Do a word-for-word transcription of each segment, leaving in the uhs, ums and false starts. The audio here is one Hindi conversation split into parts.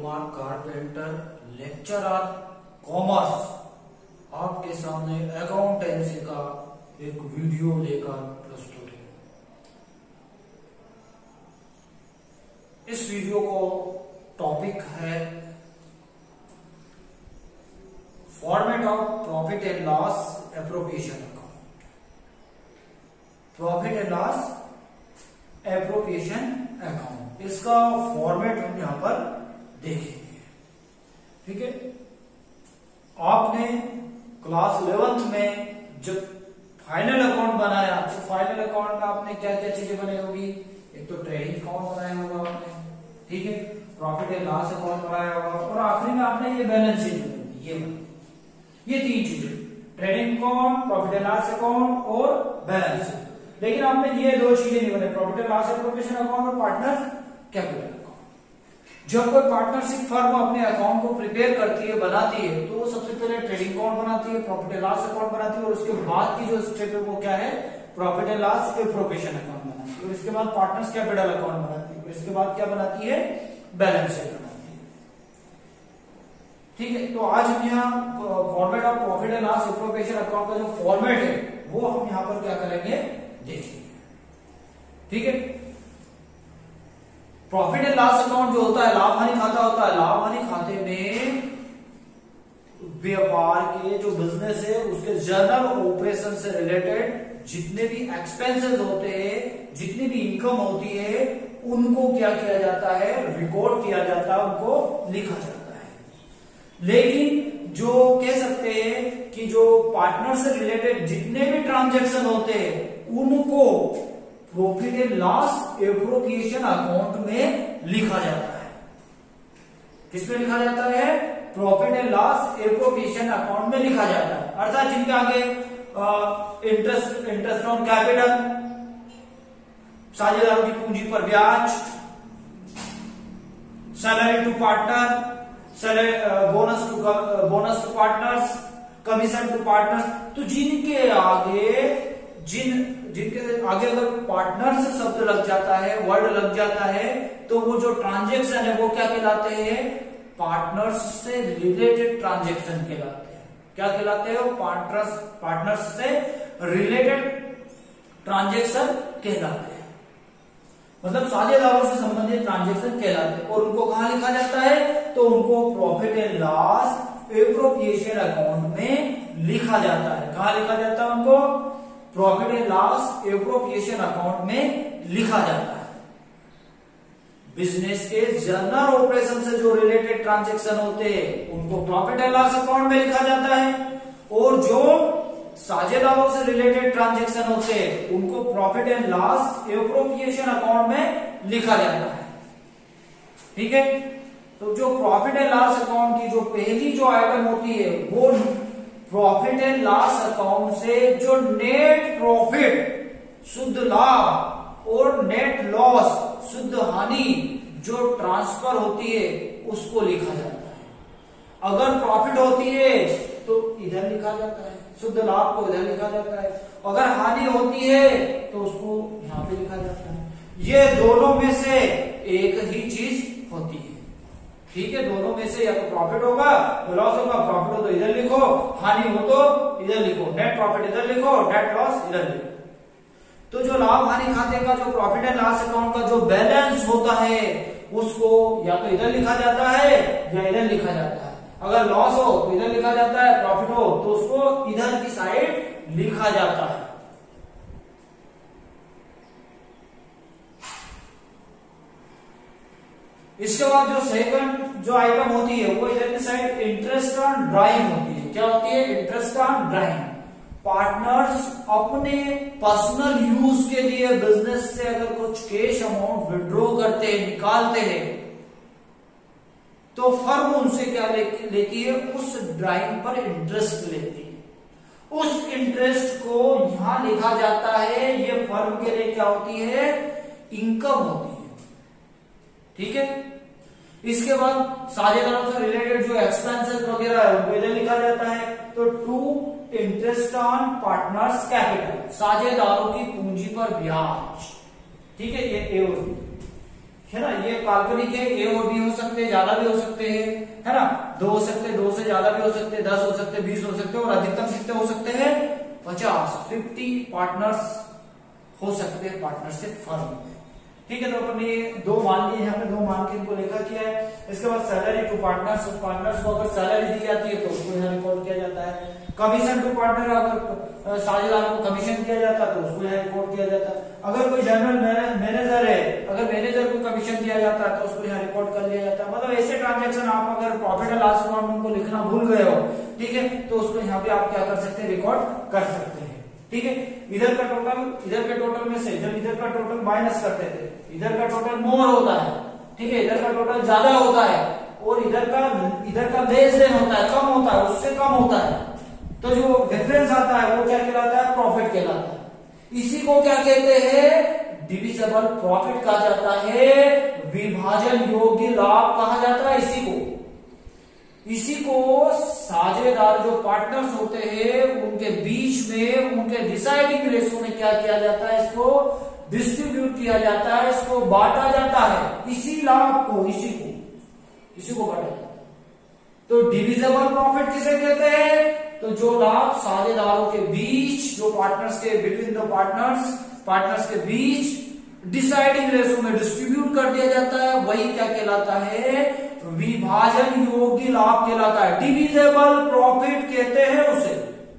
कुमार कारपेंटर, लेक्चरर कॉमर्स, आपके सामने अकाउंटेंसी का एक वीडियो लेकर प्रस्तुत है। इस वीडियो को टॉपिक है format of profit and loss appropriation account. Profit and loss appropriation account, इसका फॉर्मेट हम यहां पर देखेंगे। ठीक है, आपने क्लास इलेवेंथ में जब फाइनल अकाउंट बनाया तो फाइनल अकाउंट में आपने क्या क्या चीजें बनाई होगी? एक तो ट्रेडिंग अकाउंट बनाया होगा आपने, ठीक है, प्रॉफिट एंड लॉस अकाउंट बनाया होगा, और आखिरी में आपने ये बैलेंस शीट बनाई। ये ये तीन चीजें, trading account, profit and loss account और बैलेंस शीट। लेकिन आपने ये दो चीजें नहीं बनाई, profit and loss appropriation account और पार्टनर कैपिटल अकाउंट। जब कोई पार्टनरशिप फर्म अपने अकाउंट को प्रिपेयर करती है, बनाती है, तो वो सबसे पहले ट्रेडिंग अकाउंट बनाती है, प्रॉफिट एंड लॉस अकाउंट बनाती है, और उसके बाद की जो स्टेप है वो क्या है? Profit and loss appropriation account बनाती है, और इसके बाद पार्टनर्स कैपिटल अकाउंट बनाती है, और इसके बाद क्या बनाती है? बैलेंस शीट बनाती है। ठीक है, तो आज हम यहाँ format of profit and loss appropriation account का जो फॉर्मेट है वो हम यहाँ पर क्या करेंगे, देखेंगे। ठीक है, प्रॉफिट एंड लॉस अकाउंट जो होता है, लाभ हानि खाता होता है। लाभ हानि खाते में व्यापार के जो बिजनेस है उसके जर्नल ऑपरेशन से रिलेटेड जितने भी एक्सपेंसेस होते हैं, जितनी भी इनकम होती है, उनको क्या किया जाता है? रिकॉर्ड किया जाता है, उनको लिखा जाता है। लेकिन जो कह सकते हैं कि जो पार्टनर से रिलेटेड जितने भी ट्रांजैक्शन होते हैं उनको profit and loss appropriation account में लिखा जाता है। किसमें लिखा जाता है? Profit and loss appropriation account में लिखा जाता है। अर्थात जिनके आगे इंटरेस्ट इंटरेस्ट ऑन कैपिटल, साझेदारों की पूंजी पर ब्याज, salary to partner, bonus to bonus to partners, commission to partners, तो जिनके आगे जिन जिनके आगे अगर पार्टनर्स शब्द लग जाता है, वर्ड लग जाता है, तो वो जो ट्रांजैक्शन है वो क्या कहलाते हैं? पार्टनर्स से रिलेटेड ट्रांजैक्शन कहलाते हैं। क्या कहलाते हैं? पार्टनर्स पार्टनर्स से रिलेटेड ट्रांजैक्शन कहलाते हैं, मतलब साझेदारों से संबंधित ट्रांजैक्शन कहलाते हैं। और उनको कहां लिखा जाता है? तो उनको profit and loss appropriation account में लिखा जाता है। कहां लिखा जाता है? उनको profit and loss appropriation account में लिखा जाता है। बिजनेस के जर्नल ऑपरेशन से जो रिलेटेड ट्रांजैक्शन होते हैं उनको प्रॉफिट एंड लॉस अकाउंट में लिखा जाता है, और जो साझेदारों से रिलेटेड ट्रांजैक्शन होते हैं उनको profit and loss appropriation account में लिखा जाता है। ठीक है, तो जो प्रॉफिट एंड लॉस अकाउंट की जो पहली जो आइटम होती है वो प्रॉफिट एंड लॉस अकाउंट से जो नेट प्रॉफिट शुद्ध लाभ और नेट लॉस शुद्ध हानि जो ट्रांसफर होती है उसको लिखा जाता है। अगर प्रॉफिट होती है तो इधर लिखा जाता है, शुद्ध लाभ को इधर लिखा जाता है, अगर हानि होती है तो उसको यहां पे लिखा जाता है। ये दोनों में से एक ही चीज होती है। ठीक है, दोनों में से या तो प्रॉफिट होगा तो लॉस होगा, प्रॉफिट हो तो इधर लिखो, हानि हो तो इधर लिखो, नेट प्रॉफिट इधर लिखो, नेट लॉस इधर लिखो। तो जो लाभ हानि खाते का जो प्रॉफिट एंड लॉस अकाउंट का जो बैलेंस होता है उसको या तो इधर लिखा जाता है या इधर लिखा जाता है। अगर लॉस हो तो इधर लिखा जाता है, प्रॉफिट हो तो उसको इधर की साइड लिखा जाता है। इसके बाद जो सेकंड जो आइटम होती है वो इधर की साइड इंटरेस्ट ऑन ड्राइंग होती है। क्या होती है? Interest on drawing. पार्टनर्स अपने पर्सनल यूज के लिए बिजनेस से अगर कुछ कैश अमाउंट विड्रॉ करते हैं, निकालते हैं, तो फर्म उनसे क्या ले, लेती है? उस ड्राइंग पर इंटरेस्ट लेती है। उस इंटरेस्ट को यहां लिखा जाता है। ये फर्म के लिए क्या होती है? इनकम होती है। ठीक है, इसके बाद साझेदारों से रिलेटेड जो एक्सपेंसेस वगैरह है उनको इधर लिखा जाता है। तो to interest on partners capital, साझेदारों की पूंजी पर ब्याज। ठीक है, ये ए और बी है ना, ये काल्पनिक है, ए और बी हो सकते हैं, ज्यादा भी हो सकते हैं, है ना, दो हो सकते हैं, दो से ज्यादा भी हो सकते हैं, दस हो सकते हैं, बीस हो सकते हैं, और अधिकतम कितने हो सकते हैं, पचास, फिफ्टी पार्टनर्स हो सकते हैं पार्टनरशिप फर्म में। ठीक है, तो अपन ये दो मान लिए, यहाँ पे दो मान के इनको लिखा किया है। इसके बाद सैलरी टू पार्टनर्स, पार्टनर्स को अगर सैलरी दी जाती है तो उसको यहाँ रिकॉर्ड किया जाता है। कमीशन टू पार्टनर, अगर साझेदार को कमीशन दिया जाता है तो उसको यहाँ रिकॉर्ड किया जाता है। अगर कोई जनरल मैनेजर है, अगर मैनेजर को कमीशन दिया जाता है तो उसको यहाँ रिकॉर्ड कर लिया जाता है। मतलब ऐसे ट्रांजेक्शन आप अगर प्रॉफिट एंड लॉस अकाउंट में उनको लिखना भूल गए हो, ठीक है, तो उसको यहाँ पे आप क्या कर सकते हैं, रिकॉर्ड कर सकते हैं। ठीक है, इधर का टोटल, इधर के टोटल में से जब इधर का टोटल माइनस करते थे, इधर का टोटल मोर होता है, ठीक है, इधर का टोटल ज्यादा होता है, और इधर का इधर का लेस देन होता है, कम होता है, उससे कम होता है, तो जो डिफरेंस आता है वो क्या कहलाता है, प्रॉफिट कहलाता है। इसी को क्या कहते हैं, डिविजिबल प्रॉफिट कहा जाता है, विभाजन योग्य लाभ कहा जाता है इसी को। इसी को साझेदार जो पार्टनर्स होते हैं उनके बीच में, उनके डिसाइडिंग रेशो में क्या किया जाता है, इसको डिस्ट्रीब्यूट किया जाता है, इसको बांटा जाता है, इसी लाभ को, इसी को इसी को बांटा जाता है। तो डिविजिबल प्रॉफिट किसे कहते हैं, तो जो लाभ साझेदारों के बीच, जो पार्टनर्स के, बिटवीन द पार्टनर्स पार्टनर्स के बीच डिसाइडिंग रेशो में डिस्ट्रीब्यूट कर दिया जाता है, वही क्या कहलाता है, विभाजन योग्य लाभ कहलाता है, डिविजिबल प्रॉफिट कहते हैं उसे।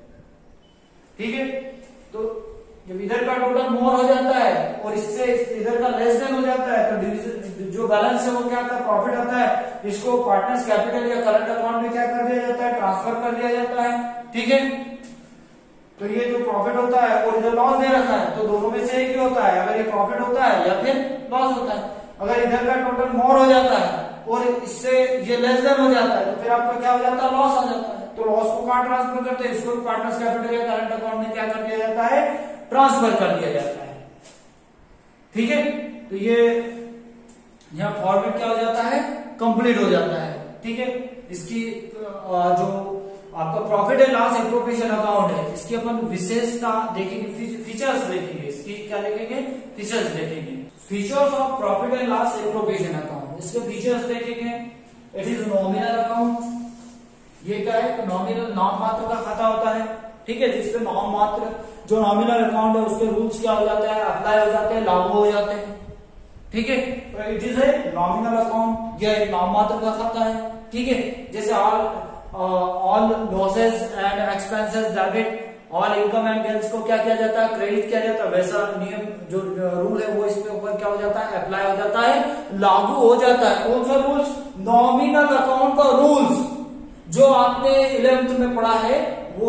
ठीक है, तो जब इधर का टोटल मोर हो जाता है और इससे इधर का लेस देन हो जाता है, तो जो बैलेंस है वो क्या आता है, प्रॉफिट आता है, इसको पार्टनर्स कैपिटल या करंट अकाउंट में क्या कर दिया जाता है, ट्रांसफर कर दिया जाता है। ठीक है, तो ये जो प्रॉफिट होता है और इधर लॉस दे रखा है, तो दोनों में से एक ही होता है, अगर ये प्रॉफिट होता है या फिर लॉस होता है। अगर इधर का टोटल मोर हो जाता है और इससे ये लेस देन हो जाता है, तो फिर आपका क्या हो जाता है, लॉस आ जाता है। तो लॉस को कहां ट्रांसफर करते हैं, इसको पार्टनर्स कैपिटल या करंट अकाउंट में क्या कर दिया जाता है, ट्रांसफर कर दिया जाता है। ठीक है, तो ये यहाँ फॉर्मेट क्या हो जाता है, कंप्लीट हो जाता है। ठीक है, इसकी जो आपका profit and loss appropriation account है, इसकी अपन विशेषता देखेंगे, फीचर्स देखेंगे, इसकी क्या देखेंगे, फीचर्स देखेंगे। Features of profit and loss appropriation account, इसके फीचर्स देखेंगे। इट इज नॉमिनल अकाउंट, ये क्या है, नॉमिनल नाम मात्र का खाता होता है। ठीक है, जिसपे नाम मात्र, जो नॉमिनल अकाउंट है उसके रूल्स क्या हो जाते हैं, अप्लाई हो जाते हैं, लागू हो जाते हैं। ठीक है, it is a nominal account, यह एक नाम मात्र का खाता है। ठीक है, जैसे all all losses and expenses debit, all income and gains को क्या किया जाता है, क्रेडिट किया जाता है, वैसा नियम जो रूल है वो इसके ऊपर क्या हो जाता है, अप्लाई हो जाता है, लागू हो जाता है। कौन सा रूल्स, नॉमिनल अकाउंट का रूल्स, जो आपने इलेवेंथ में पढ़ा है वो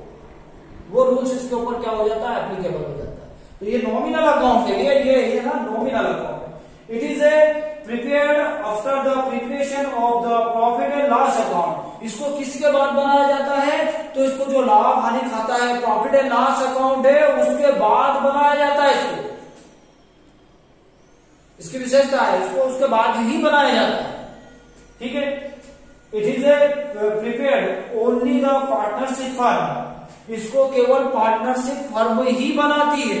वो रूल्स इसके ऊपर क्या हो जाता है, एप्लीकेबल हो जाता है। तो ये नॉमिनल अकाउंट है, ये ये ये ना नॉमिनल अकाउंट है। It is a prepared after the preparation of the profit and loss account. इसको किसके बाद बनाया जाता है, तो इसको जो लाभ हानि खाता है, प्रॉफिट एंड लॉस अकाउंट है, उसके बाद बनाया जाता है। इसको, इसकी विशेषता है, इसको उसके बाद ही बनाया जाता है। ठीक है, it is a prepared only the partnership firm, इसको केवल पार्टनरशिप फर्म ही बनाती है।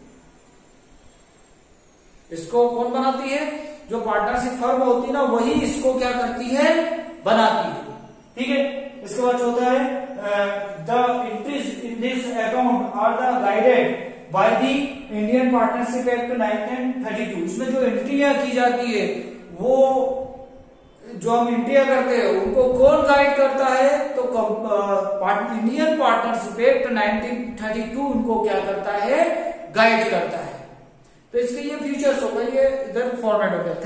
इसको कौन बनाती है, जो पार्टनरशिप फर्म होती है ना, वही इसको क्या करती है, बनाती है। ठीक है, इसके बाद होता है the entries in this account are the guided by the Indian partnership act nineteen thirty two. इसमें जो एंट्रियां की जाती है, वो जो हम एंट्रियां करते हैं उनको कौन गाइड करता है, तो Indian partnership act nineteen thirty two उनको क्या करता है, गाइड करता है। तो इसके ये फीचर्स हो गए, ये इधर फॉर्मेट हो गया।